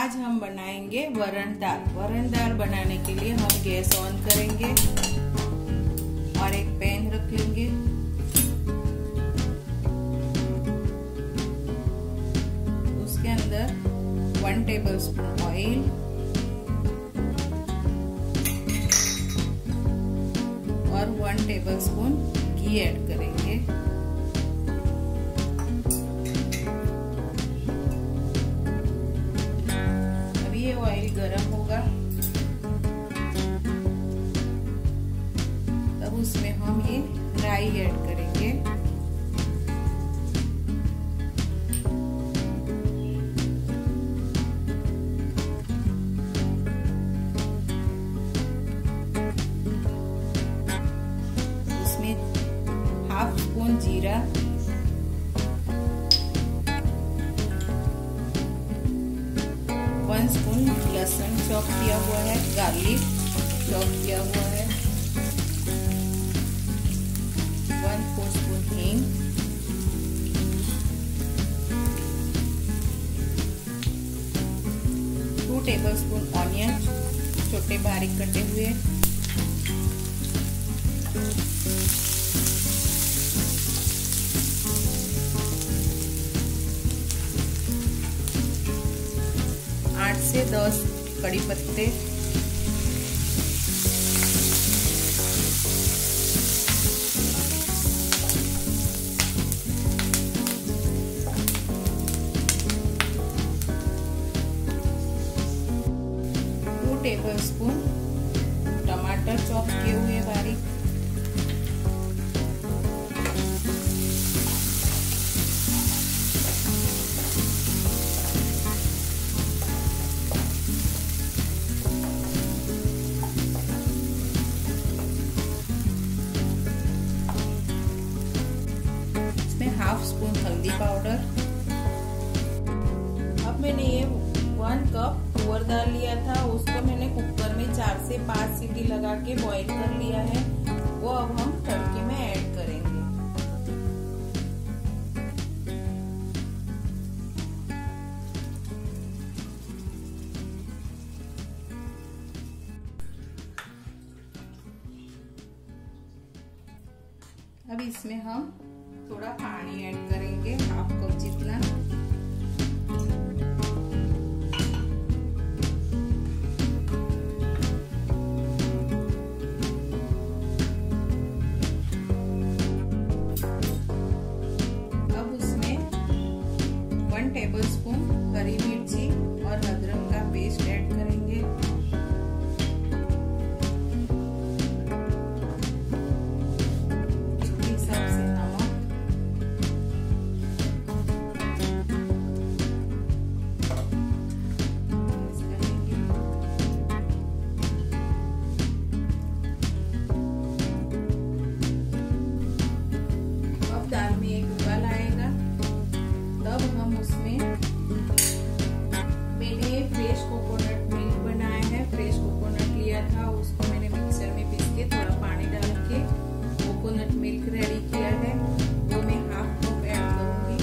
आज हम बनाएंगे वरण दाल। वरण दाल बनाने के लिए हम गैस ऑन करेंगे और एक पैन रख लेंगे। उसके अंदर 1 टेबलस्पून ऑयल और 1 टेबलस्पून घी ऐड करेंगे। ऑयल गरम होगा तब उसमें हम ये राई ऐड करेंगे। उसमें हाफ स्पून जीरा, 1 स्पून लहसुन चॉप किया हुआ है, गार्लिक चॉप किया हुआ है, 1/4 स्पून हींग, 2 टेबलस्पून ऑनियन छोटे बारीक कटे हुए, 8 से 10 कड़ी पत्ते, 2 टेबलस्पून टमाटर चॉप किए हुए बारीक, हाफ स्पून हल्दी पाउडर। अब मैंने ये 1 कप तुअर दाल लिया था, उसको मैंने कुकर में 4 से 5 सीटी लगा के बॉईल कर लिया है। वो अब हम तड़के में ऐड करेंगे। अब इसमें हम थोड़ा पानी ऐड करेंगे, हाफ कप जितना। अब उसमें 1 टेबलस्पून हरी मिर्ची और अदरक का पेस्ट ऐड करेंगे। दाल में एक उबाल आएगा तब हम उसमें मैंने फ्रेश कोकोनट मिल्क बनाया है। फ्रेश कोकोनट लिया था, उसको मैंने मिक्सर में पीस के थोड़ा पानी डाल के कोकोनट मिल्क रेडी किया है, वो मैं हाफ कप ऐड करूंगी।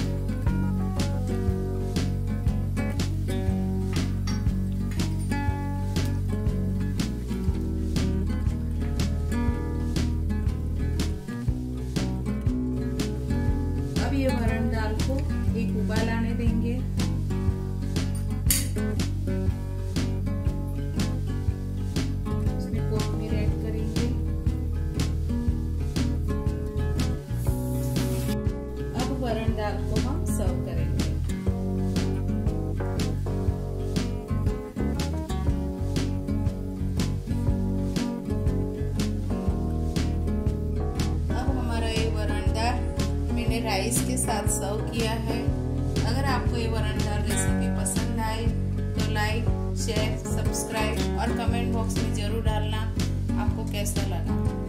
अब ये वरण दाल को एक उबाल आने देंगे। उसमें कोथिंबीर ऐड करेंगे। अब वरण दाल को हम सर्व करेंगे। अब हमारा ये वरण दाल मैंने राइस के साथ सर्व किया है। अगर आपको ये वरण दाल रेसिपी पसंद आए तो लाइक, शेयर, सब्सक्राइब और कमेंट बॉक्स में जरूर डालना आपको कैसा लगा।